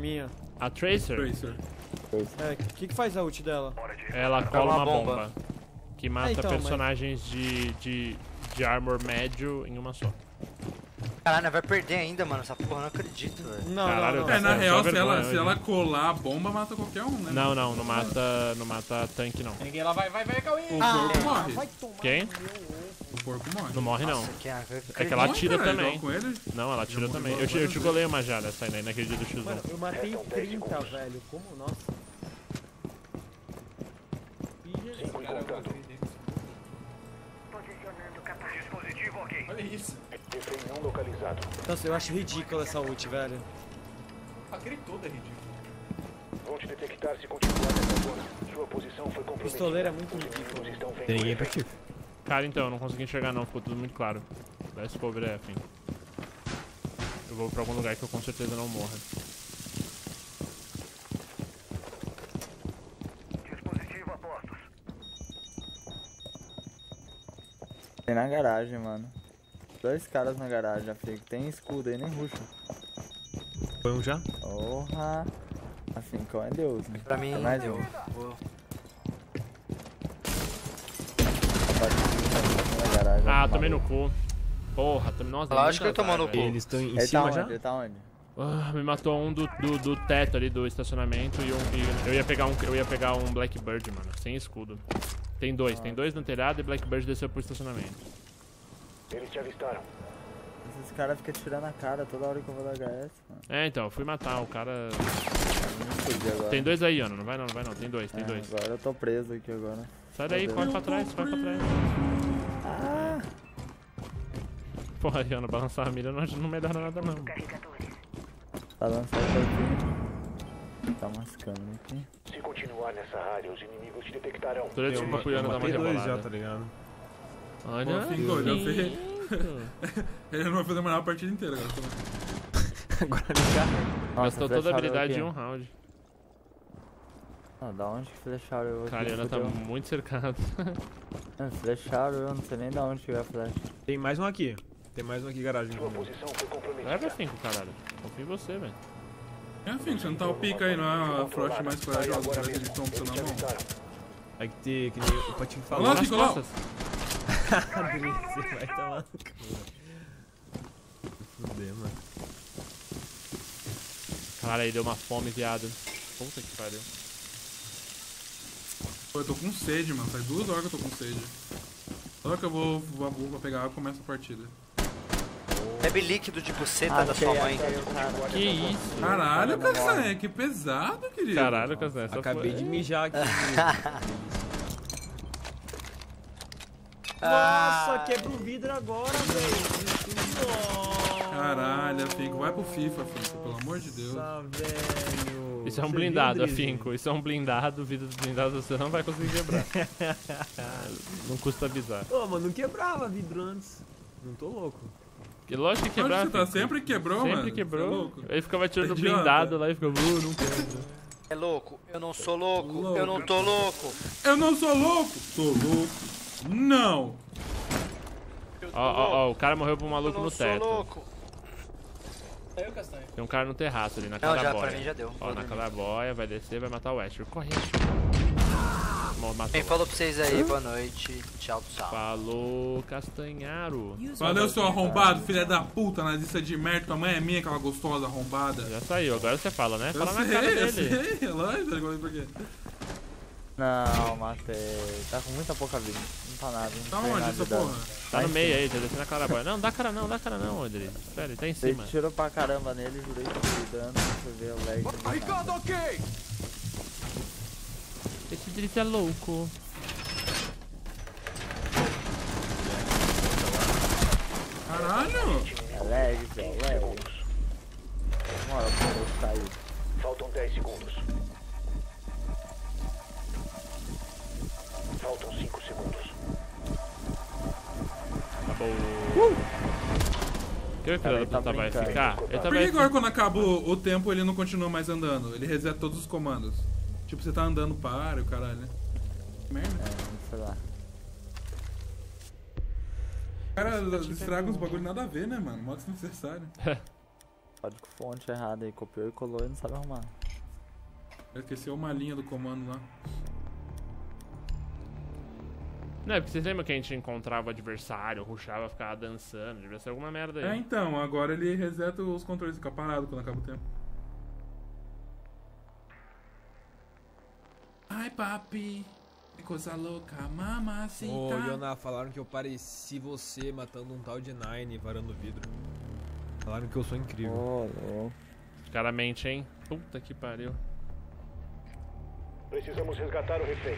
Minha. A Tracer? Tracer. É, o que faz a ult dela? Ela cola uma bomba. bomba. Que mata então, personagens de armor médio em uma só. Caralho, vai perder ainda, mano. Essa porra, eu não acredito, velho. Não, Caralho, não, É, não. na real, vergonha, se ela colar a bomba, mata qualquer um, né? Não mata tanque não. Ninguém lá, vai, Cauê. O porco morre. Vai tomar Quem? O porco morre. Não morre não. Nossa, É que ela Morre, atira cara, também. joga com ele. Não, ela atira Já também. morreu Eu te golei uma já nessa aí, naquele dia do X1. Mano, eu matei 30, velho. Como? Nossa. Dispositivo ok. Olha isso. Refém não localizado. Nossa, eu acho ridículo essa ult, velho. Aquele todo é ridículo. Vão te detectar se continuar nessa zona. Sua posição foi comprometida. Pistoleiro é muito Os ridículo. inimigos estão vendo Tem ninguém pra refém. ti. Cara, então, eu não consegui enxergar não, ficou tudo muito claro. Best cover é, enfim. Eu vou pra algum lugar que eu com certeza não morra. Dispositivo a postos. Tem na garagem, mano. 2 caras na garagem, já fico. Tem escudo aí, nem ruxa. Foi um já? Porra. Afincão é Deus, né? Pra mim, É mais deu. um. Vou- Na garagem, Ah, maluco. tomei no cu. Porra, tomei. Nossa, Lógico que ele tomou no cu. Eles estão em Ele cima tá já? onde? Ele tá onde? Me matou um do teto ali do estacionamento e eu ia pegar um Blackbird, mano, sem escudo. Tem dois no telhado e Blackbird desceu pro estacionamento. Eles te avistaram. Esses caras ficam tirando a cara toda hora que eu vou dar HS, mano. É, então, eu fui matar o cara. Não fudi agora. Tem dois aí, Ana, não vai não, tem dois. Agora eu tô preso aqui agora. Sai daí, corre pra trás, corre pra trás. Ah! Porra, Ana, balançar a mira não me dá nada não. Tá lançando aqui. Tá mascando aqui. Se continuar nessa área, os inimigos te detectarão. Tô tipo pro Ana dar uma Matei dois já, rebolada. tá ligado? Olha. Pô, ficou, já fez. Ele não vai fazer mais a partida inteira agora. Agora ele já. Gastou toda a flecharam habilidade aqui. em um round. Ah, da onde que flecharam eu aqui? Cara, a Ana tá Fudeu. muito cercado. Flecharam eu, não sei nem da onde que veio a flecha. Tem mais um aqui. Tem mais um aqui, garagem. Sua posição foi comprometida. Leva 5, caralho. Confio em você, velho. É, filho, você não tá o pica aí, não é a Frost mais corajosa, Agora que eles mesmo. estão Eles precisando te na mão. avistaram. Vai ter, que nem o Patinho falou. Olha lá, Nas ficou lá. costas. Você vai tomar no cu. Fuder, mano. Caralho, aí deu uma fome, viado. Puta que pariu. Pô, eu tô com sede, mano. Faz 2 horas que eu tô com sede. Toda hora que eu vou pegar água, começa a partida. Bebe líquido de buceta da sua mãe. Que isso? Caralho, Castanha, que pesado, querido. Caralho, Castanha, essa Acabei foi... de mijar aqui. Nossa, quebra o vidro agora, velho. Caralho, Afinco, vai pro FIFA, Afinco, pelo amor de Deus. Nossa, velho. Isso é um Você blindado, viu, Drizzy? Afinco. Isso é um blindado, vida do blindado você não vai conseguir quebrar. Não custa avisar. Ô, mano, não quebrava vidro antes. Não tô louco. Que lógico que quebrar. Onde você tá? Afinco. Sempre quebrou, mano. Sempre Você é quebrou. louco? Aí ficava tirando Idiota. blindado lá e ficava, não quebra. É louco? Eu não sou louco. Louco. Eu não tô louco. Eu não sou louco. Tô louco. Não. Ó, o cara morreu pro Eu maluco não no sou teto. louco. Saiu, Castanho. Tem um cara no terraço ali, na Não, já, claraboia. pra mim já deu. Ó, Vou na dormir. claraboia, vai descer, vai matar o Asher. Corre, Asher. Matou. Quem falou pra vocês aí, boa noite. Tchau, tchau. Falou, Castanharo. Valeu, seu arrombado, filha da puta, nazista de merda. Tua mãe é minha, aquela gostosa arrombada. Já saiu, agora você fala, né? Fala na eu cara sei, eu dele. sei. Lógico, tá ligado por quê? Não, matei. Tá com muita pouca vida. Não tá nada. Não Tá tem onde nada essa de dano. porra? Tá no em meio cima. aí, já desceu na claraboia. Não, dá cara não, Rodrigo. Espera, ele tá em Ele cima. tirou pra caramba nele, jurei que foi dano. Você vê o lag. não dá nada. Esse Drizzy é louco. Caralho! É lag, Zé, lag. Bora, eu sair. Faltam 10 segundos. Faltam 5 segundos. Acabou. Que o filho Cara, da ele tá puta vai brincando. ficar? Ele tá Por que vai agora quando acaba o tempo ele não continua mais andando? Ele reseta todos os comandos. Tipo, você tá andando, para e o caralho, né? Que merda. É, sei lá. O cara estraga uns bagulho nada a ver, né, mano? Modo desnecessário. Código fonte errado aí, copiou e colou e não sabe arrumar. Esqueceu uma linha do comando lá. Não, é porque vocês lembram que a gente encontrava o adversário, rushava, ficava dançando, devia ser alguma merda aí. É, então, agora ele reseta os controles, fica parado quando acaba o tempo. Ai, papi, que coisa louca, mamacita. Ô, Yona, falaram que eu pareci você matando um tal de Nine varando vidro. Falaram que eu sou incrível. Ô, louco. Claramente, hein? Puta que pariu. Precisamos resgatar o refém.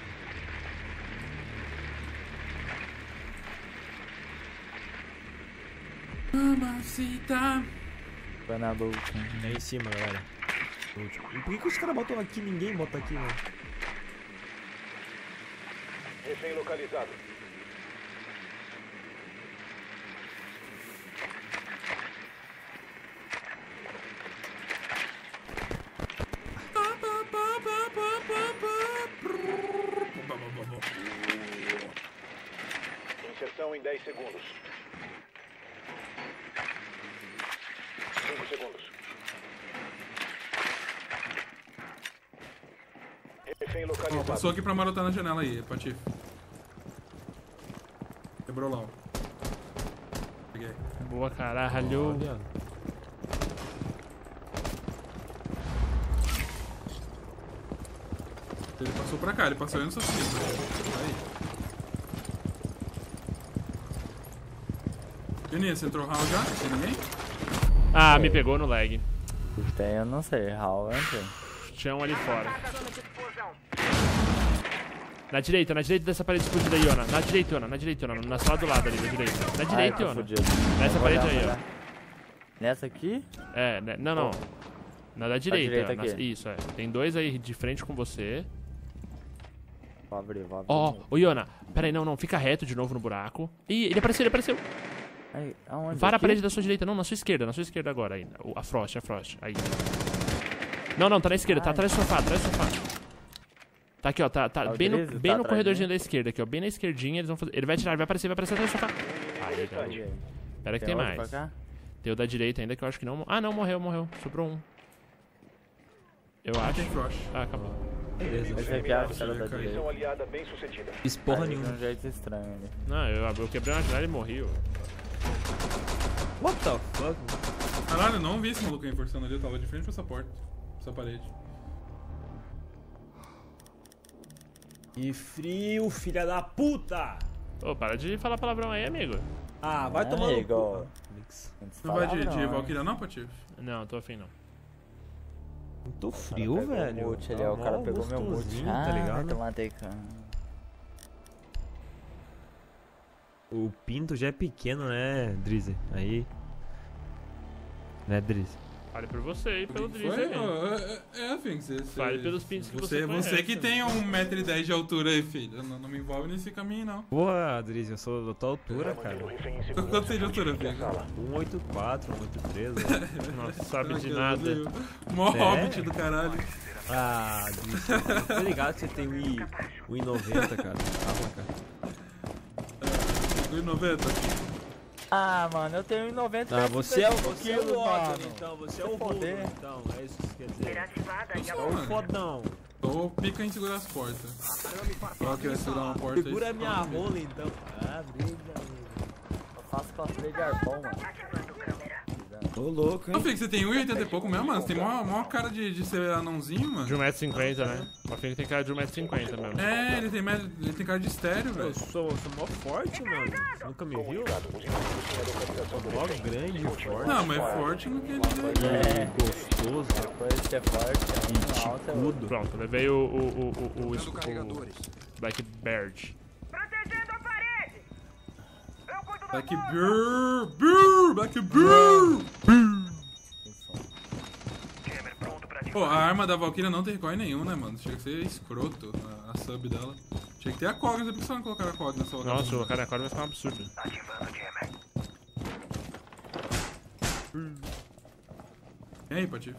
Mamacita. Foi na boca. É em cima, galera. E por que os caras botam aqui e ninguém bota aqui, mano? Refém localizado. Inserção em 10 segundos. 5 segundos. Refém Ó, localizado. passou aqui pra marotar na janela aí, Patife. Quebrou lá, ó. Peguei. Boa, caralho. Olha. Ele passou pra cá, ele passou aí no seu ciclo. Aí. Juninho, você entrou round já? Tem ninguém? Ah, me pegou no lag. Tem, eu não sei, Raul, eu entrei. Tinha um ali fora. Na direita dessa parede explodida aí, Yona. Na direita, Yona, na sala do lado ali, da direita. Na Ai, direita, tô Yona. fudido. Nessa Vou parede olhar, aí, vou ó. olhar. Nessa aqui? É, né, não. Na da direita, direita ó, aqui. isso, é. Tem dois aí de frente com você. Vou abrir, vou abrir. Ó, ô Yona, pera aí, não, fica reto de novo no buraco. Ih, ele apareceu. Aí, aonde? Vara a Aqui? parede da sua direita, não, na sua esquerda agora aí. A Frost, aí. Não, tá na esquerda, tá atrás do sofá, Tá aqui, ó, tá o bem no, Drizzy? bem Tá no atrás corredorzinho dele? da esquerda aqui, ó, bem na esquerdinha, eles vão fazer, ele vai atirar, vai aparecer atrás do sofá. Aí, garoto. Aí. Pera que tem outro mais. pra cá? Tem o da direita ainda que eu acho que não... Ah, não, morreu, sobrou um. Eu acho. Tem Frost. Ah, acabou. Beleza. Esse aqui é a cara da direita. Missão aliada bem sucedida. Fiz porra Aí, de nenhuma. um jeito estranho ali. Não, eu quebrei uma janela e morri. What the fuck? Caralho, eu não vi esse maluco aí forçando ali, eu tava de frente pra essa porta. Essa parede. E frio, filha da puta! Ô, para de falar palavrão aí, amigo. Ah, vai É, tomar no igual. cu. Mix. Antes Não vai falava, de né? Valkyria não, Patife? Não, tô afim não. Muito O cara frio, pegou velho. O mute ali, Tá ó, o cara mó pegou meu mute. gostosinho, Ah, tá vai ligado? tomar tecano. O pinto já é pequeno, né, Drizzy? Aí. Né, Drizzy? Fale por você e pelo Drizzy Foi? aí. Enfim, você... Fale pelos pintos que Você conhece. que tem 1,10 m de altura aí, filho. Não me envolve nesse caminho, não. Porra, Drizzy, eu sou da tua altura, cara. Mantendo o refém em Quanto segurança. você tem de altura, filho? Sala. 184, 183. Não sabe Ah, de que nada. Deus. Mó É? hobbit do caralho. Ah, Drizzy, tô ligado que você tem 1,90, cara. Calma, cara. 1,90. Ah, mano, eu tenho 1,90. Ah, você é o quilos, Otton, mano. então. Você é o Foder. Rodo, então. É isso que você quer dizer. Eu É sou, o mano. fodão. Tô pica em segurar as portas. Qual que vai segurar uma porta aí? Segura a minha rola, então. Ah, briga, amigo. Eu faço cosplay de arpão, mano. Ô, louco, Não, hein? Fih, você tem 1,80 e pouco mesmo, mano? Você tem mó cara de ser anãozinho, mano. De 1,50 m, né? O Afim tem cara de 1,50 m mesmo. É, ele tem cara de estéreo, Eu velho. sou mó forte, mano. Você nunca me viu? Comunicado. Os inimigos têm a localização do Mó refém. grande e forte. Não, mas forte não quer dizer. É, Gostoso. depois que é forte, é alto, é outro. Pronto, levei o Blackbird. Black Bear, Black Bear. Pô, a arma da Valkyria não tem recoil nenhum, né, mano? Chega a ser escroto a sub dela. Tinha que ter a COG, não sei por que você não colocaram a COG nessa hora. Nossa, o cara agora vai ficar um absurdo. E aí, Patife?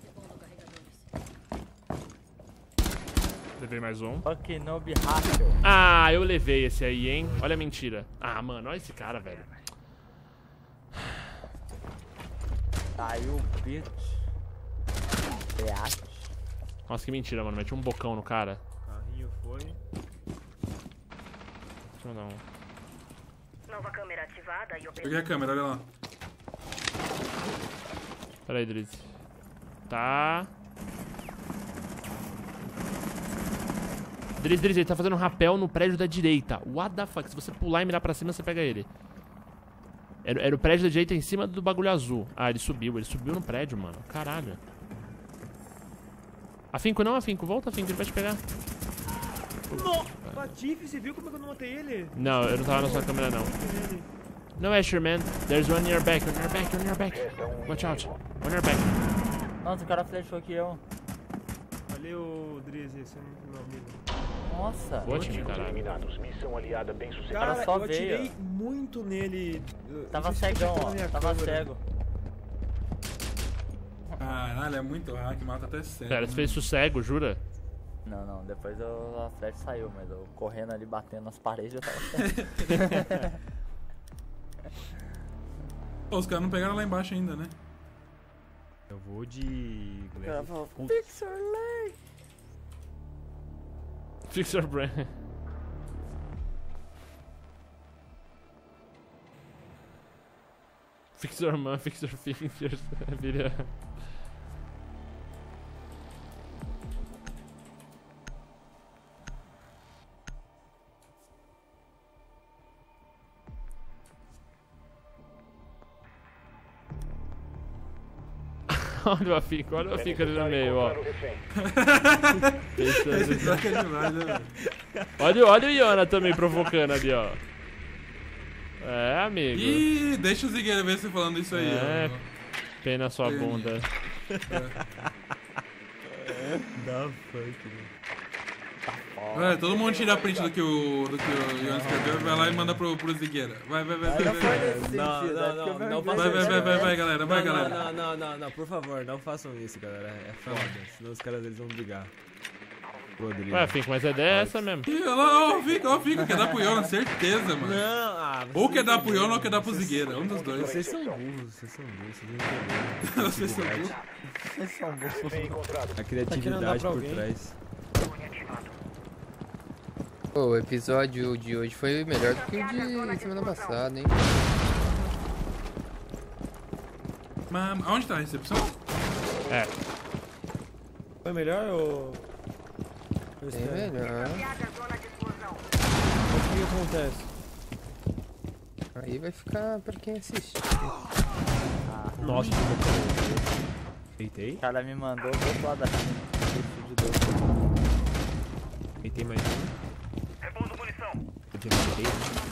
Levei mais um. Fuck noob rápido. Ah, eu levei esse aí, hein? Olha a mentira. Ah, mano, olha esse cara, velho. Saiu, bitch. React. Nossa, que mentira, mano. Meti um bocão no cara. Carrinho foi. Deixa eu dar um. Nova câmera ativada e Peguei a câmera, olha lá. Pera aí, Drizzy. Tá. Drizzy, ele tá fazendo um rapel no prédio da direita. What the fuck? Se você pular e mirar pra cima, você pega ele. Era o prédio da direita em cima do bagulho azul. Ah, ele subiu no prédio, mano. Caralho. Afinco, não, Afinco. Volta, Afinco, ele vai te pegar. Patife, você viu como é que eu não matei ele? Não, eu não tava na sua câmera, não. No, Asher, man. There's one in your back, on your back, on your back. Watch out. On your back. Nossa, o cara flashou aqui, eu. Valeu, Drizzy, você não é meu amigo. Nossa. Boa time, caralho. Eliminados. Missão aliada bem sucedida. Cara, só eu atirei veio. muito nele. Tava Não sei se cegão, você tá na ó. minha Tava câmera. cego. Caralho, é muito hack, mata até cego. Pera, você fez isso cego, jura? Não, depois a flash saiu, mas eu correndo ali, batendo nas paredes, eu tava cego. Pô, os caras não pegaram lá embaixo ainda, né? Eu vou de... O cara falou, Com- fix your leg. Fix your brain. Fix your man, fix your fingers. Vira. Olha o Afinco ali no meio, ó. Esse troca é demais, né, velho? Olha o Iona também provocando ali, ó. É, amigo. Ih, deixa o Zigueira ver você falando isso aí, É. ó. Pena na sua bunda. Da funk, né? Vai, todo mundo tira a print do que o Ian escreveu, vai lá e manda pro Zigueira. Vai. Não foi nesse Não, sentido, não, é porque não, eu não me faça vejo- isso. Vai, galera, vai, galera. Não, por favor, não façam isso, galera. É foda, senão os caras eles vão brigar. Rodrigo. Ué, Afinco, mas a ideia é essa mesmo. Ih, olha lá, ó, fica, quer dar pro Iona, certeza, mano. Não, Ou quer dar pro Iona ou quer dar pro Zigueira, um dos dois. Vocês são burros, vocês não entendem. Vocês são burros. Vocês são burros. Bem encontrado. A criatividade pra por alguém. trás. Pô, o episódio de hoje foi melhor do que o de semana passada, hein? Mas aonde tá a recepção? É. Foi melhor ou... Bem melhor. zona de explosão. O que acontece? Aí vai ficar pra quem assiste. Nossa, que bocão. Feitei? O cara me mandou do outro lado da China. De dois. Feitei mais um. Repondo munição. Feitei mais três.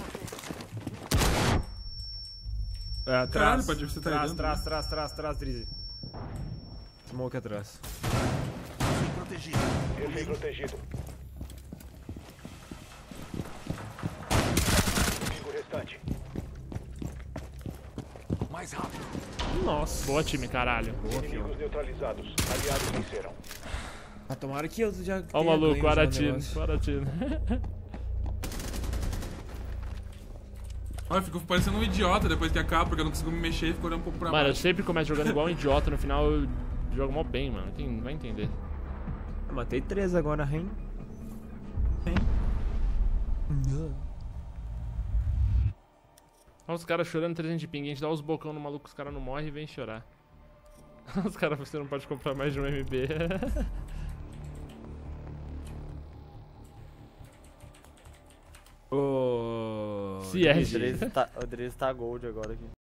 É, Caralho, atrás. pode você tá aí dentro, Trás, Drizzy. Smoke atrás. Refém protegido. Inimigo restante. Nossa. Boa time, caralho. Inimigos neutralizados. Aliados venceram. Ah, tomara que eu já. Ó o tenha maluco, ganho o já Aratino. negócio. O Aratino. Olha, ficou parecendo um idiota depois que acaba, porque eu não consigo me mexer e ficou olhando um pouco pra Mano, eu baixo. sempre começo jogando igual um idiota, no final eu jogo mó bem, mano. Vai entender. Eu matei 3 agora, Ren. Olha os caras chorando 300 de ping, a gente dá os bocão no maluco, os caras não morrem e vem chorar. Os caras, você não pode comprar mais de um MB. Ô. Se é, O Drizzy tá gold agora aqui.